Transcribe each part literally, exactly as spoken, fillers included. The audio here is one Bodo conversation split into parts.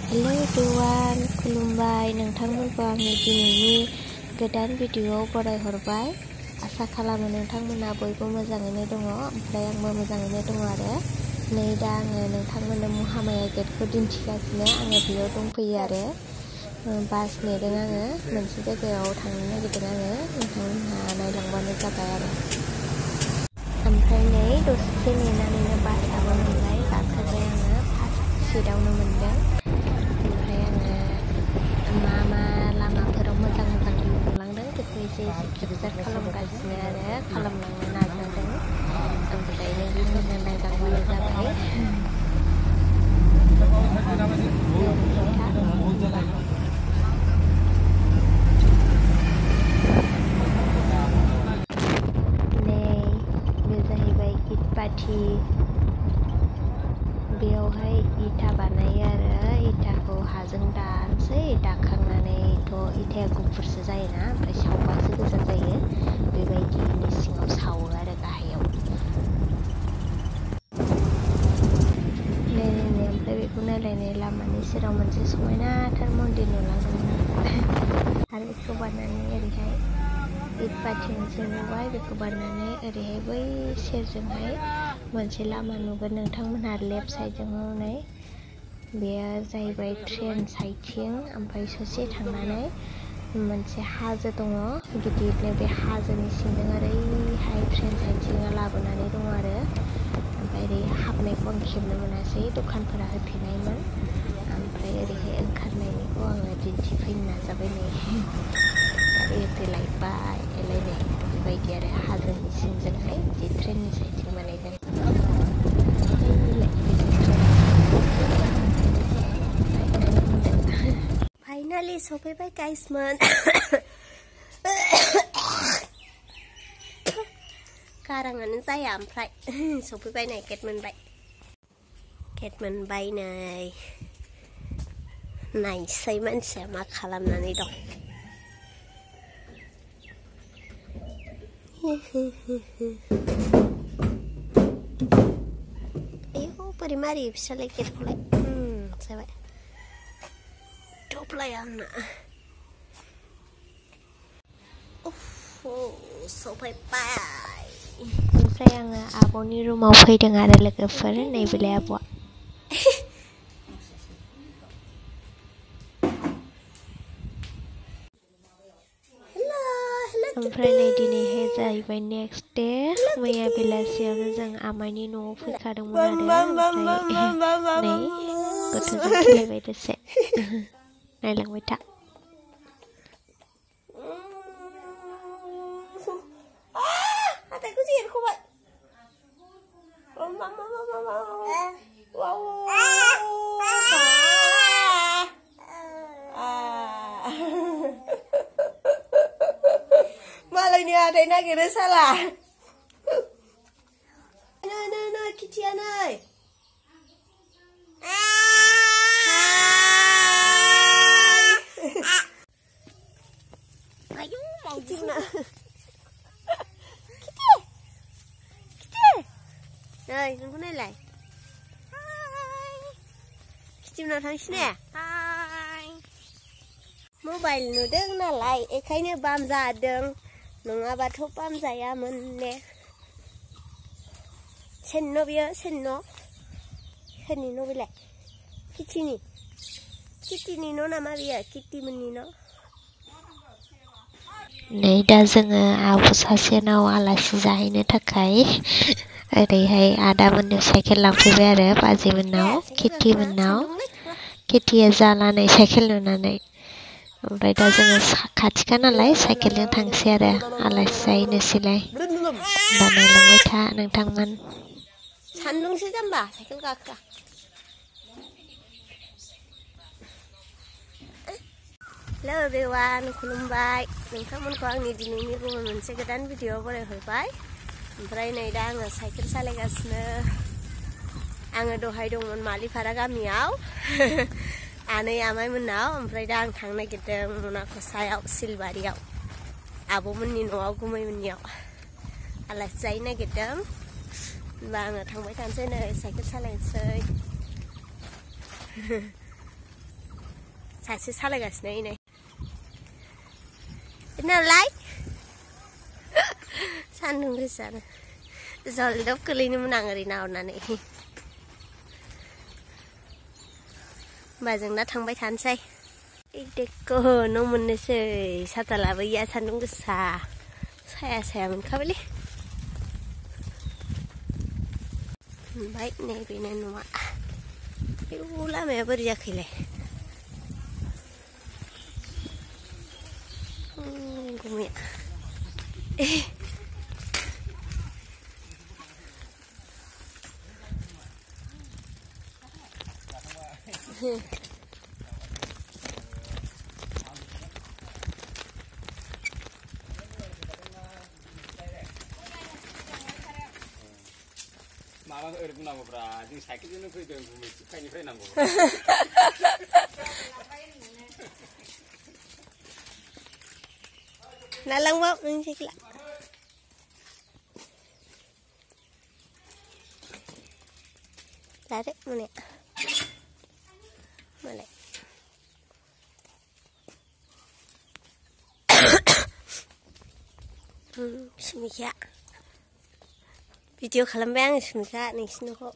Hello everyone, खुलुमबाय नोंथांमोनखौ आंनि दिनैनि गोदान भिडिअ'आव बरायहरबाय। आसा खालामो नोंथांमोना बयबो मोजाङैनो दङ, ओमफ्राय आंबो मोजाङैनो दङ आरो। नै दा आङो नोंथांमोननो महामाया गेटखौ दिन्थिगासिनो। आङो बेयाव दंफैयो आरो बास नेदों आङो। मोनसे जायगायाव थांनो नागिरदों आङो। नोंथांमोनहा नायलांबानो जाबाय आरो। ओमफ्राय नै दसे नेनानैनो बासआबो मोनबाय। गाखोबाय आङो फार्स्ट सिटआवनो मोनदों। ओमफ्राय आङो मा मा लामाफोराव मोजां मोजां नुलांदों बेखौ एसे एसे केपचार खालामगासिनो आरो खालामलांनो नाजादों। ओमफ्राय नोंथांमोना नायलांबानो जाबाय। पाथि बेयावहाय इथा बानायो आरो इथाखौ हाजों दानसै, दाखांनानैथ' इथाया गुफुरसो जायोना, ओमफ्राय सावबासो गोजा जायो। बेबायदिनि सिङाव सावो आरो गाहायाव। नायलायनाय ओमफ्राय बेखौ नायलायनाय लामानि सेराव मोनसे समायनाथार मन्दिर नुलांदोंमोन आरो बेखौ बारनानै ओरैहाय इट पाथि मोनसे नुबाय। बेखौ बारनानै ओरैहाय बै सेरजोंहाय मोनसे लामा नुगोन नोंथांमोनहा लेफ्ट साइडजों नै बेयो जाहैबाय ट्रेन साइडथिं। ओमफ्राय ससे थांनानै मोनसे हाजो दङ गिदिरनो, बे हाजोनि सिंजों ओरैहाय ट्रेन साइडथिं लाबोनानै दङ आरो। ओमफ्राय ओरै हाबनायखौ आं खेबनो मोनासै, दखानफोरा होथेनायमोन। ओमफ्राय ओरैहाय ओंखारनायनिखौ आङो दिन्थिफैनो नाजाबाय। नै गारि होथेलायबाय एलायनाय बेबायदि आरो हाजोनि सिंजोंहाय जि ट्रेननि साइडथिं बानायदों। फाइनालि सफैबाय गाइसमोन। गाराङानो जाया। ओमफ्राय सफैबाय नै गेट मोनबाय। गेट मोनबाय नै। नायसै मानसिया मा खालामनानै दं। आयौ बोरै मारियो बिसोरलाय गेटखौलाय। जाबाय थफ्लाया आंना। सफैबाय। ओमफ्राय आङो आब'नि रुमाव फैदों आरो लोगोफोर। नैबेलाय आब'आ। ओमफ्राय नै दिनैहाय जाहैबाय नेक्स्ट डे। मैया बेलासियावनो जों आमाइनि न'आव फैखादोंमोन आरो। ओमफ्राय नै गथ'जों खेलायबाय दसे। नायलांबाय था। हाथायखौ एरख'बाय। मालायनि हाथाय नागिरो साला। नै नै नै किटिया नै। आयु मावजिना। किटि किटि नै नोंखौ नायलाय। किटिमनाव थांसै ने। मबाइल नुदों नालाय बेखायनो बाम जादों, नङाबाथ' बाम जायामोन ने। सोरनि न' बियो? सोरनि न'? सोरनि न' बेलाय? किटिनि किटिनि न' नामा बियो? किटिमोननि न'। नै दा जोङो आब' सासेनाव आलासि जाहैनो थाखाय ओरैहाय आदामोननो साइकेल लांफैबाय आरो बाजैमोननाव, किटिमोननाव। किटिया जालानै साइकेल नुनानै। ओमफ्राय दा जोङो खाथिखा नालाय साइकेलजों थांसै आरो आलासि जाहैनोसैलाय। होमबा नायलांबाय था नोंथांमोन। सान्दुंसो जाम्बा साइकेल गाखोआ। हेलो एभ्रिवान, खुलुमबाय नोंथांमोनखौ आंनि दिनैनि गुबुन मोनसे गोदान भिडिअ'आव बरायहरबाय। ओमफ्राय नै दा आङो साइकेल सालायगासिनो। आङो दहाय दंमोन मालिपारा गामियाव आनै आमाइमोननाव। ओमफ्राय दा आं थांनो नागिरदों मनाखसायाव सिलबारियाव आब'मोननि न'आव गुमैमोननियाव आलासि जाहैनो नागिरदों। होनबा आङो थांबाय थानोसै नै साइकेल सालायनोसै। सासे सालायगासिनो नै नालाय सान्दुं गोसानो जलदब गोलैनोमोन आं ओरै नाहरनानै होमबा जों दा थांबाय थानोसै देखो न' मोननोसै साथा लाबोया सान्दुं गोसा साया साया मोनखाबायलै ओमफ्राय नैबेनो न'आ आयौ लामाया बोरै जाखैलाय गुमैया माबा ओरै बुंनांगौब्रा जों साइकेलजोंनो फैदों गुमै थिखानिफ्राय नांगौ नालांबाव नों साइकेला लादो मोनाया मालाय सुमिखा भिडिअ खालामबाय आङो सुमिखा नोंसिनि न'खौ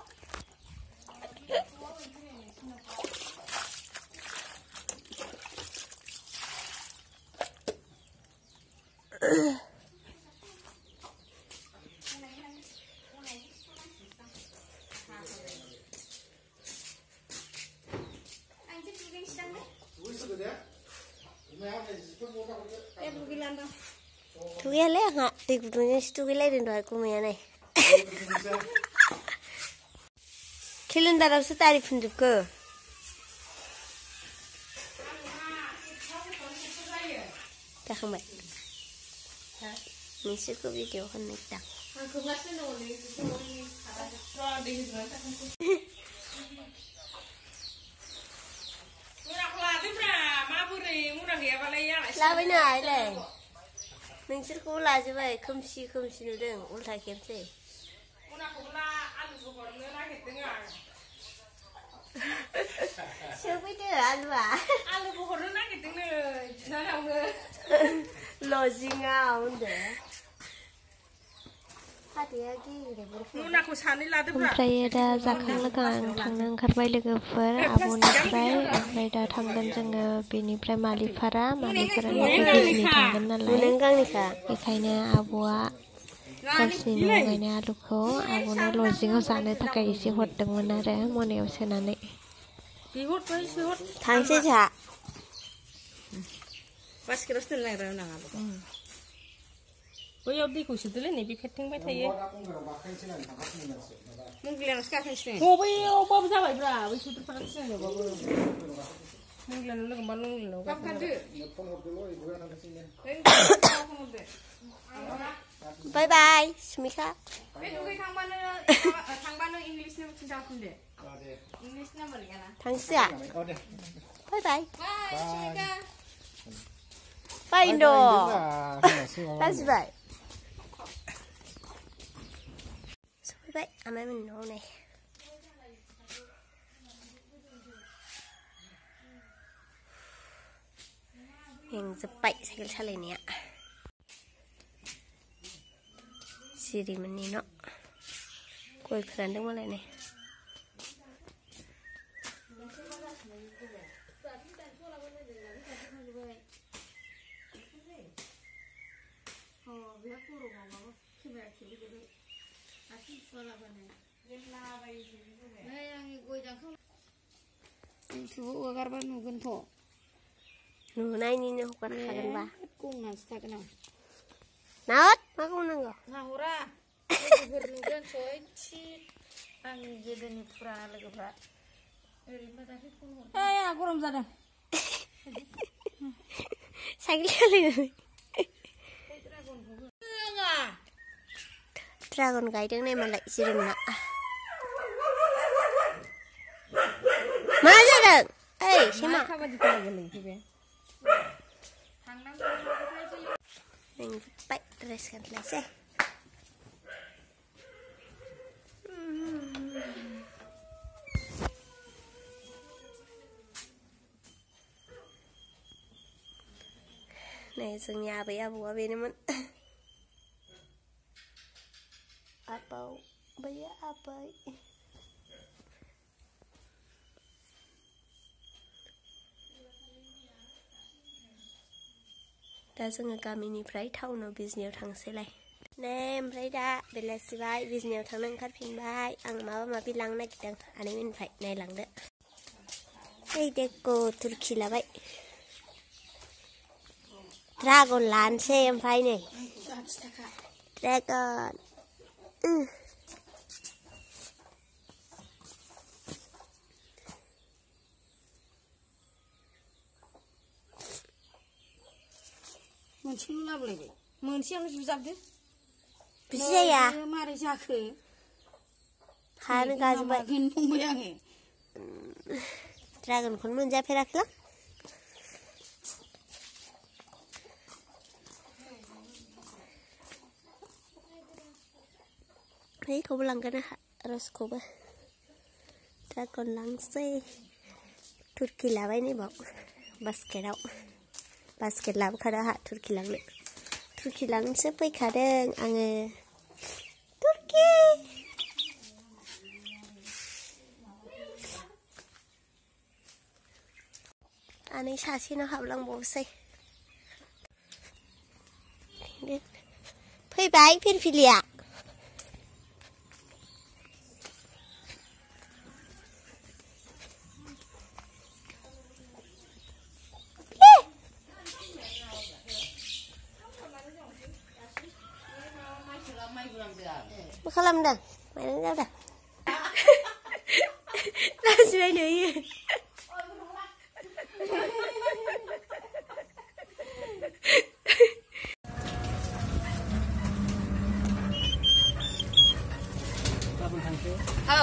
दुगैयालै आंहा दै गुदुंजोंसो दुगैलायदों दहाय गुमैया नै केलेन्डारावसो दारि फुनजोबखो जाखांबाय नोंसोरखौ भिडिअ होनो नागिरदां लाबायनो हायलाय नोंसोरखौ लाजोबबाय खोमसि खोमसि नुदों उल्था खेबसै सोफैदो आलुआ आलुखौ हरनो नागिरदोंनो बिनानावनो लजिंआव होनदो ओमफ्राय दा जाखां लोखां थांनो ओंखारबाय लोगोफोर आब'निफ्राय ओमफ्राय दा थांगोन जोङो बेनिफ्राय मालिपारा मालिपारानिफ्राय बिजनि थांगोन नालाय बेखायनो आब'आ गावसिनि न'आव गायनाय आलुखौ आब'नो लजिंआव जानो थाखाय एसे हरदोंमोन आरो मनायाव सोनानै थांसै जोंहा बास्केटावसो दोननो नागिरदों आं आलुखौ बैयाव दैखौ सोदोलै नै बे फेरथिंबाय थायो मुंगिलानावसो गाखोनोसै बैयावबाबो जाबायब्रा बै सोदोरफोरा सिगांयावबाबो मुंगिलानाव लोगो मोनबा मुंगिलानाव गाखोदो बाय बाय सुमिखा बे दुगैखांबानो थांबानो इंलिसनि खिन्थाफिनदो इंलिस नाम्बार गैयाना थांसै बाय बाय सुमिखा बाय द' लाजिबाय सफैबाय आमाइमोननि न'आव नै मेंजोब्बाय साइकेल सालायनाया सिरिमोननि न' गय फोरानदों मालाय नै इउटुबाव हगारबा नुगोनथ' नुनायनिनो हगारखागोनबा गंनासो थागोन आं नाहर मा गंनांगौ नाहरा लोगोफोर नुगोन सयथि आंनि गोदोनि फुराना लोगोफ्रा ओरैनो दाख्लै फन हरदों आंहा गरम जादों साइकेल सालायनानै ड्रागन गायदों नै मालाय जिरोमना मा जादों ओइ सेमा मेंजोब्बाय ड्रेस गानलायसै Này जोंनि आबै आबौआ बेनोमोन आबौ बैयो आबै दा जोङो गामिनिफ्राय टाउनाव बिजनियाव थांसैलाय ने ओमफ्राय दा बेलासिबाय बिजनियाव थांनो ओंखारफिनबाय आं माबा माबि लांनो नागिरदों आनैमोननिफ्राय नायलांदो ओइ देखो तुर्की लाबाय ड्रागन लानोसै ओमफ्राय नै ड्रागन मोनसेल' लाबोलायबाय मोनसेयावनो जुजाबदो बिदि जाया मारै जाखो हानो गाजोबबाय बुंबाय आङो ड्रागनखौनो मोनजाफेराखैलां बैखौबो लांगोन आंहा रसखौबो ड्रागन लांसै तुर्की लाबाय नैबाव बास्केटाव बास्केट लाबोखादों आंहा तुर्की लांनो तुर्की लांनोसो फैखादों आङो तुर्की आनै सासेनाव हाबलांबावसै फैबाय फिरफिलिया मा खालामदों माइरं जादों लाजिबाय नुयो औ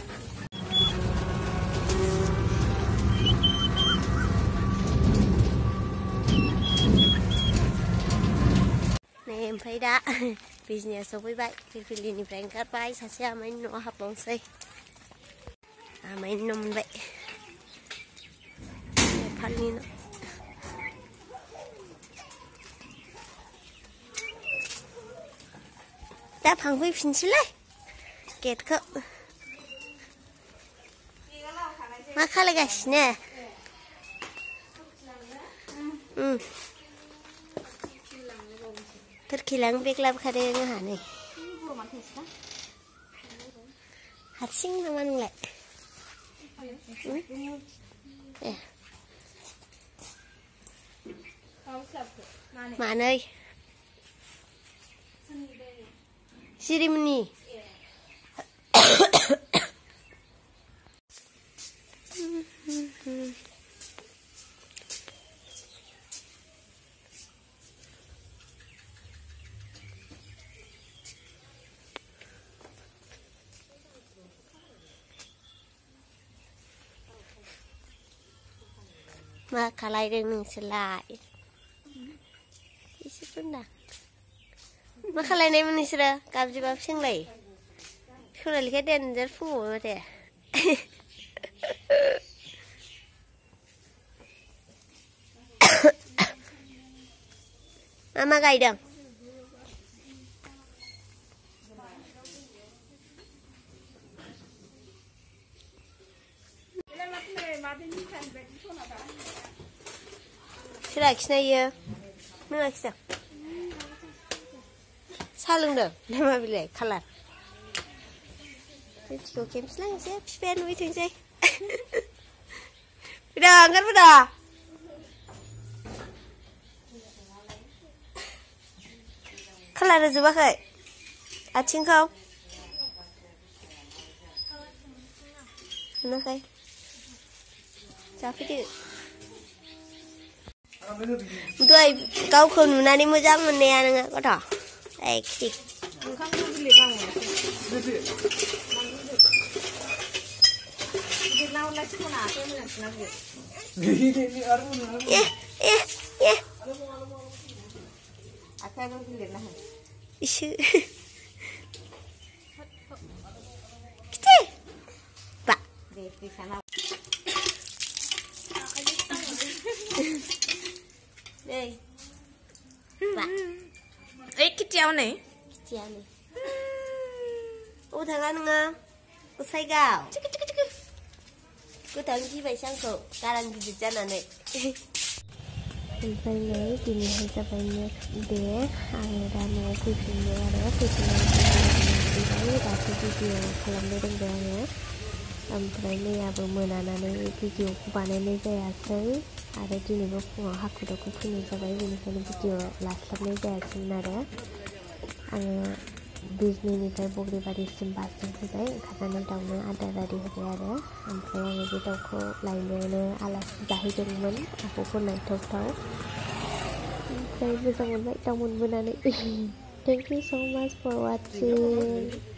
नै ओमफ्राय दा बिजनियाव सफैबाय फिरफिलिनिफ्राय ओंखारबाय सासे आमाइनि न'आव हाबबावनोसै आमाइनि न' मोनबाय नेपालनि न' दा फांफैफिनसैलाय गेटखौ मा खालायगासिनो तुर्की लांनो बेग लाबोखादों आंहा नै हारसिं नामा नोंलाय ए मानै सिरिमनि मा खालायदों नोंसोरलाय एसे दोनदां मा खालायनायमोन नोंसोरो गाबज्रिबाबो सोंलायो सनालिखा देनजार फुङाव माथो मा मा गायदों सोर आखिनायो नों आखिदों साहा लोंदों ना मा बिलाय खालार मिथिगौ खेमसे लांसै बिफाया नुहैथोंसै फैदा ओंखारबोदा खालार होजोबाखै आथिंखौ नुनाखै जाफैदो दहाय गावखौ नुनानै मोजां मोननाया नोङो गथ' ए खिथि इसो खिथि बा नै Kicau này. Kicau này. Ô thằng ăn ngơ. Cô say gạo. Cô thằng chi vậy sang cậu. Karang gitu jana này. Oमफ्राय दिनैहाय जाबाय नेक्स्ट डे आङो दा न'आव फैफिनबाय आरो फैफिननानै दासो भिडिअ खालामनो रोंबाय आङो ओमफ्राय मैयाबो मोनानानै भिडिअखौ बानायनाय जायासै आरो दिनैबो फुङाव हाखु दाखु फैनाय जाबाय बेनिखायनो भिडिअ लास्लाबनाय जायासैमोन आरो आङो बिजनिनिफ्राय बग्रिबारिसिम बासजों फैबाय ओंखारनानै दाउनो आदार आरि होबाय आरो ओमफ्राय आङो बे दाउखौ लायनोनो आलासि जाहैदोंमोन आब'खौ नायथावथाव ओमफ्राय मोजां मोनबाय दाउ मोनबोनानै थेंक इउ सो माच फर वाचिं